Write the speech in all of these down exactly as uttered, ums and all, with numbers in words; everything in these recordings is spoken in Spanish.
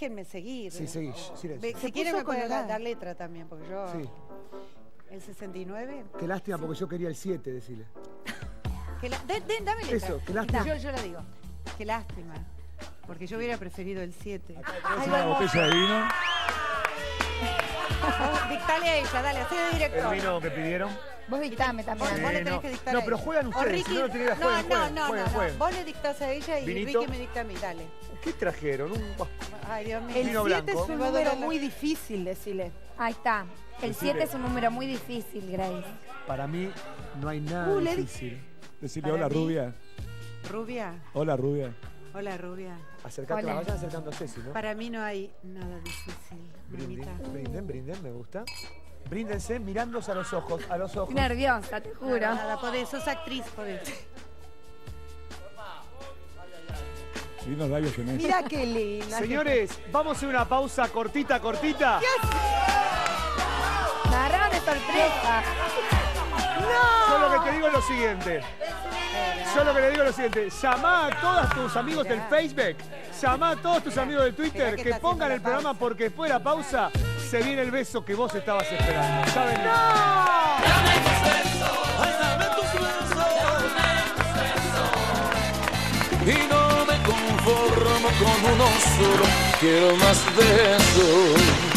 déjenme seguir. Sí, seguí, silencio. Si quieren me pueden dar letra también, porque yo... Sí. ¿El sesenta y nueve? Qué lástima, porque yo quería el siete, decile. Que la, de, de, dame letra. Eso, qué lástima. Yo, yo la digo. Qué lástima. Porque yo hubiera preferido el siete. ¿Es una botella de vino? Dictale a ella, dale, así de director. ¿El vino que pidieron? Vos dictame también. Vos, vos le Eh, tenés no. que dictar No, a pero ella. juegan ustedes, Ricky, si no, no tienen idea, no, jueguen, no, jueguen, no, jueguen, no, jueguen. Vos le dictás a ella y Vinito. Ricky me dicta a mí, dale. ¿Qué trajeron? Un... Ay, Dios mío. El Vino siete blanco. es un Me va a número doler la- muy difícil, decile. Ahí está. El siete es un número muy difícil, Grace. Para mí no hay nada Uh, le di- difícil. Decirle Para hola, mí- rubia. Rubia. Hola, rubia. Hola, Rubia. Acercate, Hola. vayan acercando a Ceci, ¿no? Para mí no hay nada difícil, Brinden, mamita. brinden, brinden, me gusta. Bríndense mirándose a los ojos, a los ojos. Estoy nerviosa, te juro. Nada, nada, podés, sos actriz, podés. Lindos labios tenés. Mira qué linda. Señores, vamos a hacer una pausa cortita, cortita. Me agarraron de sorpresa. Yo lo que te digo es lo siguiente. Yo lo que le digo es lo siguiente. Llamá a todos tus amigos del Facebook. Llamá a todos tus amigos del Twitter Mirá que que está pongan haciendo el la programa pausa. porque después de la pausa se viene el beso que vos estabas esperando. Ya venimos. Dame tus besos, ay, dame tus besos. Y no me conformo con uno solo, quiero más de eso.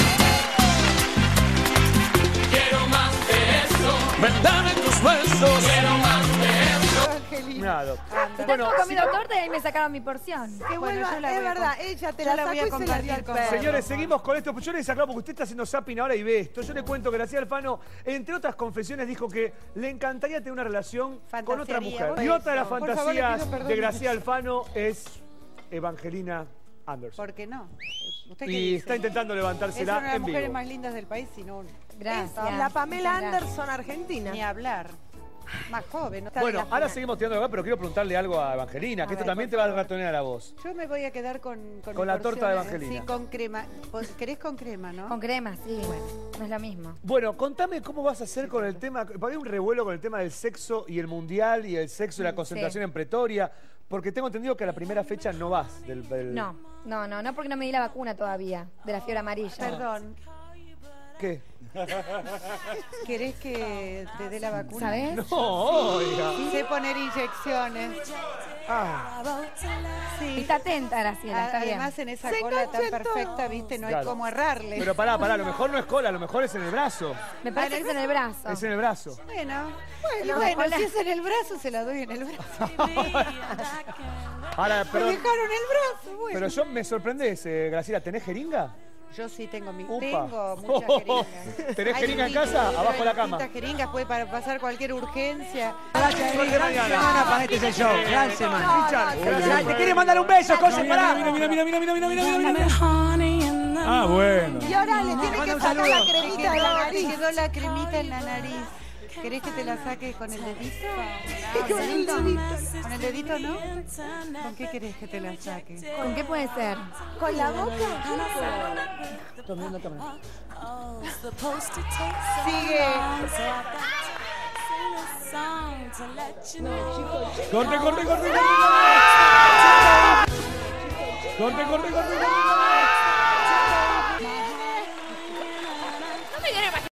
Quiero más de eso. Ven, dame tus besos. Quiero más de eso. Angelina. Nada. Anda. Bueno, Estuve comiendo torta y ahí me sacaron mi porción. Que Bueno, vuelva, yo la es voy a verdad, com- ella te yo la la voy a sacó y se la dio al compartir con- perro. señores, seguimos con esto. Yo les aclaro porque usted está haciendo zapping ahora y ve esto. Yo le cuento que Graciela Alfano, entre otras confesiones, dijo que le encantaría tener una relación con otra Fantasearía, mujer. Y por otra de las eso. Por favor, le fantasías pido perdón. de Graciela Alfano es Evangelina Anderson. ¿Por qué no? ¿Usted qué Y dice? está intentando Es una levantársela de las en mujeres vivo. más lindas del país, si no, Gracias. La Pamela Muchas gracias. Anderson argentina. ni hablar. Más joven, ¿no? Bueno, Está de ahora la- seguimos tirando acá, pero quiero preguntarle algo a Evangelina, A que esto ver, también por te va a favor. ratonear a vos. Yo me voy a quedar con... Con, Con mi la torta de porción, Evangelina. Sí, con crema. Pues, ¿querés con crema, no? Con crema, sí. No es lo mismo. Bueno, contame cómo vas a hacer con el tema, porque hay un revuelo con el tema del sexo y el mundial y el sexo y la concentración en Pretoria, porque tengo entendido que a la primera fecha no vas del... del- No, no, no, no porque no me di la vacuna todavía de la fiebre amarilla. Perdón, ¿Qué? ¿querés que te dé la vacuna? ¿Sabes? No, oiga. Sé poner inyecciones. Ah, Sí. Está atenta, Graciela, está bien. Además, en esa Se cola tan enganchó en perfecta, todo. viste, no Claro. hay cómo errarle. pero pará, pará, a lo mejor no es cola, a lo mejor es en el brazo. Me parece que es en el brazo. Es en el brazo. Bueno, Bueno, y bueno, hola. si es en el brazo, se la doy en el brazo. Ahora, Me perdón, dejaron el brazo, bueno. pero yo me sorprendés, eh, Graciela, ¿tenés jeringa? Yo sí tengo mi, Upa. tengo muchas jeringas. ¿Tenés Hay jeringa en distintas- casa? Abajo de la cama. distintas jeringas, puede para pasar cualquier urgencia. Gracias, Suerte gran mañana. semana para este es el show. Gran semana. Richard, Ya, gracias. te quiere mandar un beso, José, Mira, pará. mira, mira, mira, mira, mira, mira, mira, mira, mira. Ah, bueno. Y ahora le tiene Manda que un sacar saludo. la Te cremita quedó, de la te nariz. quedó la cremita en la nariz. ¿Querés que te la saque con el dedito? Con el dedito. ¿Con el dedito no? ¿Con qué querés que te la saque? ¿Con qué puede ser? ¿Con la boca? Estoy mirando cámara. Sigue. Corte, corte, corte, corte. Corte, corte, corte, corte.